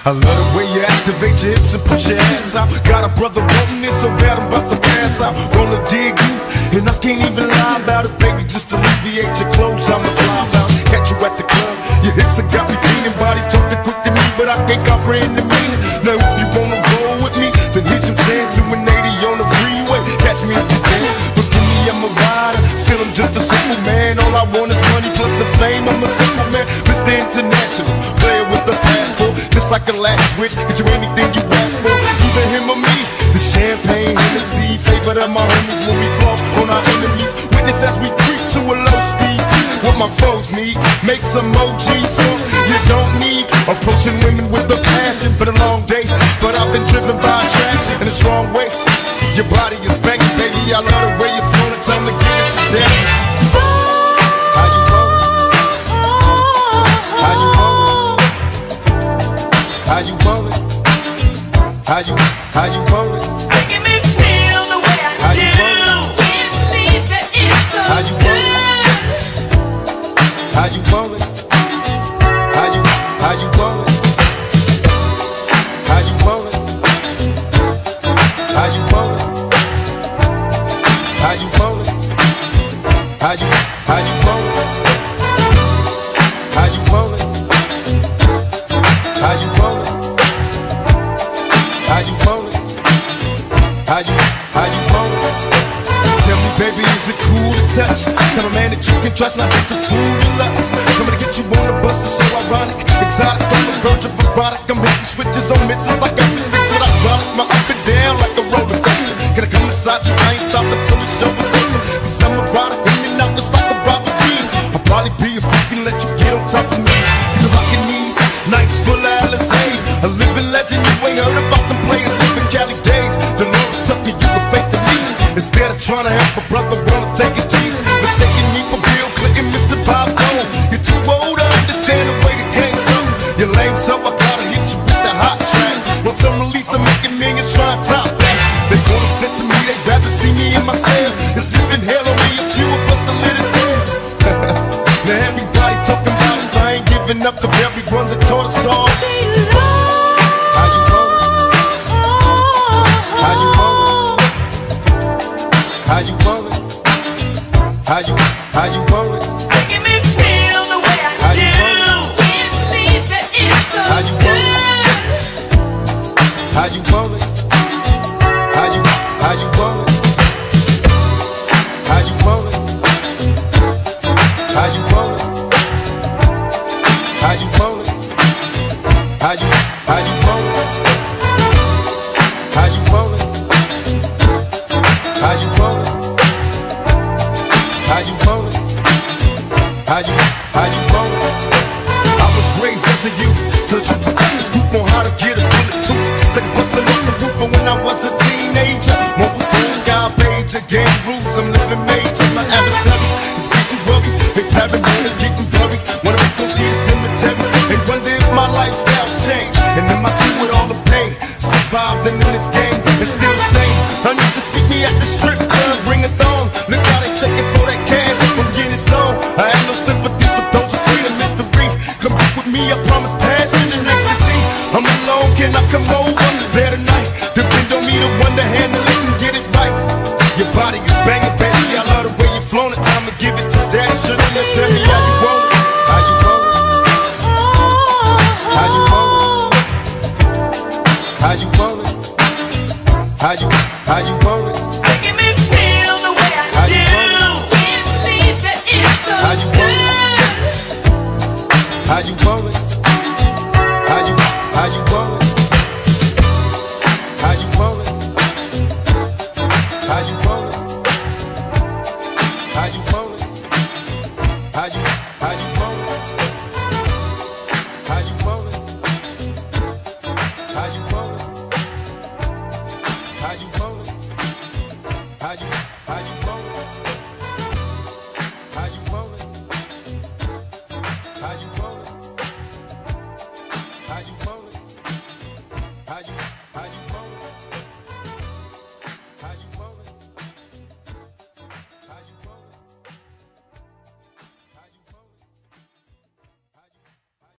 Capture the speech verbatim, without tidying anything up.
I love the way you activate your hips and put your ass out. Got a brother wanting it so bad I'm about to pass out. Wanna dig you, and I can't even lie about it, baby. Just alleviate your clothes, I'ma fly out. Catch you at the club, your hips have got me feeling. Body talking quick to me, but I can't comprehend the meaning. Now if you wanna roll with me, then here's some chance. Doing eighty on the freeway, catch me if you can. Forgive me, I'm a rider, still I'm just a simple man. All I want is money plus the fame, I'm a simple man. Mister International, player with a passport, just like a latch switch, get you anything you ask for. Either him or me, the champagne, Hennessy, favorite of my homies when we floss on our enemies. Witness as we creep to a low speed, what my foes need, make some O Gs for you don't need. Approaching women with a passion for the long day, but I've been driven by attraction in a strong way. Your body is banging, baby, I love the way you're flowing, time to give it to daddy. How you rollin'? How you rollin'? How you rollin'? How you, how you rollin'? Making me feel the way I How do. you rollin'? Can't believe that it's so How you good. How you rollin'? How you, how you rollin'? How you rollin'? How you rollin'? How you rollin'? How you, how you rollin'? How you rollin'? How you rollin'? How you rollin'? How you, how you rollin'? Tell me, baby, is it cool to touch? Tell a man that you can trust, not just a fool you lust. Coming to get you on the bus is so ironic, exotic, on the verge of erotic. I'm hitting switches on misses like I'm fixed with hydraulic. My up and down like a roller coaster. Can I come inside you? I ain't stopping till the show is over. Cause I'm erotic, in and out just like a robber king. I'll probably be a freak and let you get on top of me. You rockin' these nights full of Alizé, a living legend. You ain't heard about them players living Cali days. Dolores Tucker, you were fake to me. Instead of trying to help a brother, wanna take his G's. Mistaking me for Bill Clinton, Mister Bob Dole. You're too old to understand the way the game's done. You're lame, so I gotta hit you with the hot tracks. Once I'm released, I'm making millions trying to top that. They wanna censor me, they'd rather see me in my cell. It's living hell, only a few of us are lit it tell. Now everybody talking about us, I ain't giving up the very ones that taught us all. How you rollin'? How you rollin'? How you rollin'? How you, how you rollin'? Making me feel the way I How you do. rollin'? Can't believe that it's so How you good. How you rollin'? How you, how you rollin'? How you rollin'? How you rollin'? How you rollin'? How you, how you rollin'? How you rollin'? How you rollin'? How you rollin'? How you, how you rollin'? I was raised as a youth to the truth. I got the scoop on how to get a bulletproof. Sex bustin' off the roof, but when I was a teenager, mobile phone, sky page, game rules, I'm living major. My adversary is getting worried, they paranoid, getting buried. One of us gon' see the cemetery and wonder if my lifestyle's changed. And am I through with all the pain? Survived in this game and still sane. Honey, just meet me at the strip club, bring a thong. Look how they shaking for that cash, once again it's on. I have no sympathy for those afraid of mystery. Come back with me, I promise passion and ecstasy. I'm alone, can I come over there tonight? Depend on me to one to handle it and get it right. Your body is banging, baby, I love the way you're flowing. Time to give it to daddy, shouldn't have tell me how you rollin'. How you rollin'? How you rollin'? How you rollin'? How you, how you rollin'? Making me feel the way I How you do. rollin'? Can't believe that it's so How you rollin'? good. How you rollin'? How you, how you rollin'?